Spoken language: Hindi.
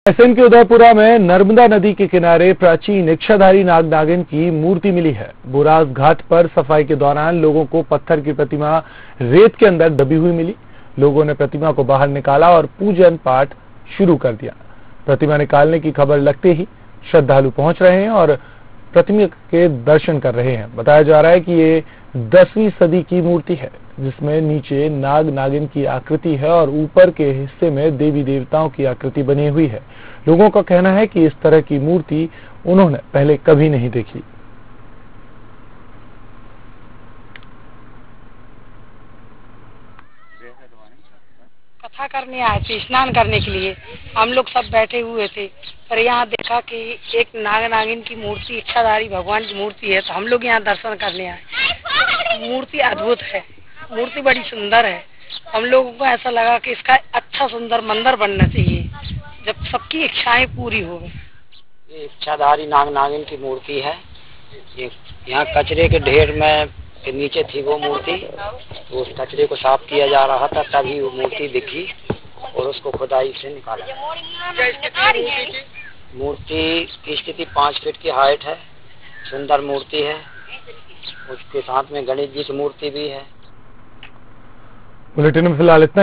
रायसेन के उदयपुरा में नर्मदा नदी के किनारे प्राचीन इच्छाधारी नाग नागिन की मूर्ति मिली है। बुरास घाट पर सफाई के दौरान लोगों को पत्थर की प्रतिमा रेत के अंदर दबी हुई मिली। लोगों ने प्रतिमा को बाहर निकाला और पूजन पाठ शुरू कर दिया। प्रतिमा निकालने की खबर लगते ही श्रद्धालु पहुंच रहे हैं और प्रतिमा के दर्शन कर रहे हैं। बताया जा रहा है कि ये 10वीं सदी की मूर्ति है, जिसमें नीचे नाग नागिन की आकृति है और ऊपर के हिस्से में देवी देवताओं की आकृति बनी हुई है। लोगों का कहना है कि इस तरह की मूर्ति उन्होंने पहले कभी नहीं देखी। कथा करने आए थे, स्नान करने के लिए हम लोग सब बैठे हुए थे, पर यहाँ देखा कि एक नाग नागिन की मूर्ति, इच्छाधारी भगवान की मूर्ति है, तो हम लोग यहाँ दर्शन करने आए। मूर्ति अद्भुत है, मूर्ति बड़ी सुंदर है। हम लोगों को ऐसा लगा कि इसका अच्छा सुंदर मंदिर बनना चाहिए, जब सबकी इच्छाएं पूरी हो। ये इच्छाधारी नाग नागिन की मूर्ति है। ये यहाँ कचरे के ढेर में के नीचे थी वो मूर्ति, तो उस कचरे को साफ किया जा रहा था, तभी वो मूर्ति दिखी और उसको खुदाई से निकाला। मूर्ति की स्थिति 5 फीट की हाइट है, सुंदर मूर्ति है। उसके साथ में गणेश जी की मूर्ति भी है। बुलेटिन में फिलहाल इतना।